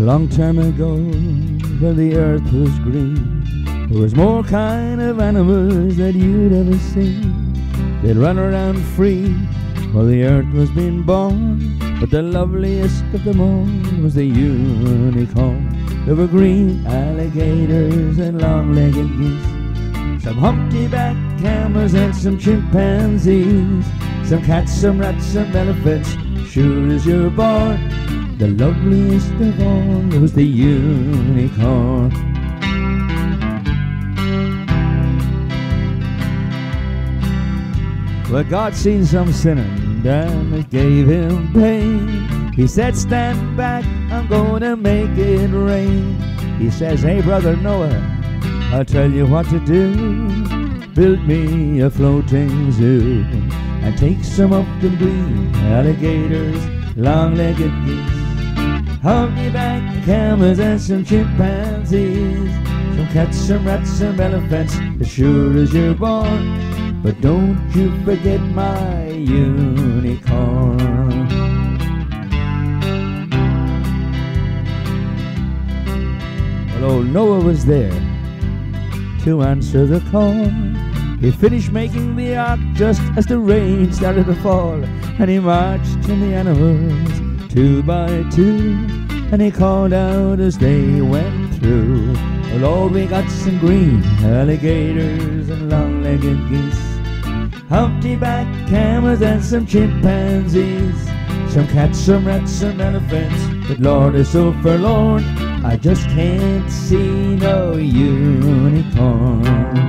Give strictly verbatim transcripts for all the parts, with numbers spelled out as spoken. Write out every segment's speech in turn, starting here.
long time ago, when the earth was green, there was more kind of animals that you'd ever seen. They'd run around free while the earth was being born, but the loveliest of them all was the unicorn. There were green alligators and long-legged geese, some humpty-backed camels and some chimpanzees, some cats, some rats, some elephants, sure as you're born. The loveliest of all was the unicorn. Well, God seen some sinner and it gave him pain. He said, stand back, I'm gonna make it rain. He says, hey brother Noah, I'll tell you what to do. Build me a floating zoo and take some of the green alligators, long-legged geese, humpty-backed camels and some chimpanzees, some cats, some rats, some elephants, as sure as you're born. But don't you forget my unicorn. Well, old Noah was there to answer the call. He finished making the ark just as the rain started to fall, and he marched in the animals two by two, and he called out as they went through. Well, Lord, we got some green alligators and long-legged geese, humpty-backed camels and some chimpanzees, some cats, some rats, some elephants, but Lord is so forlorn, I just can't see no unicorn.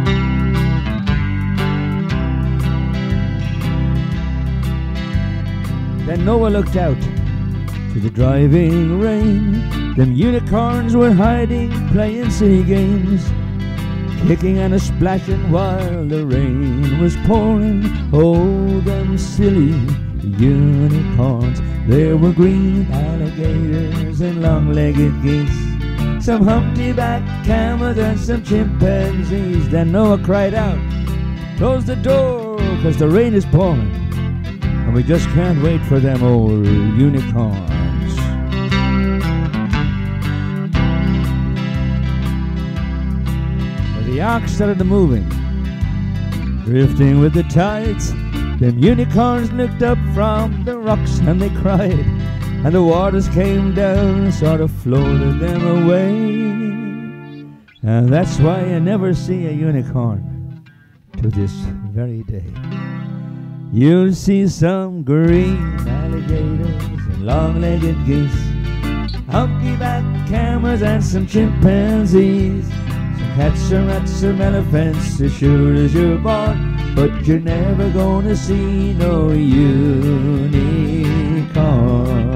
Then Noah looked out to the driving rain. Them unicorns were hiding, playing silly games, kicking and a splashing while the rain was pouring. Oh, them silly unicorns. There were green alligators and long-legged geese, some humpty-backed camels and some chimpanzees. Then Noah cried out, close the door, 'cause the rain is pouring, and we just can't wait for them old unicorns. The ark started moving, drifting with the tides. Them unicorns looked up from the rocks and they cried, and the waters came down and sort of floated them away. And that's why you never see a unicorn to this very day. You'll see some green alligators and long-legged geese, humpty-backed camels and some chimpanzees, cats, some rats, some elephants, as sure as you're born, but you're never gonna see no unicorn.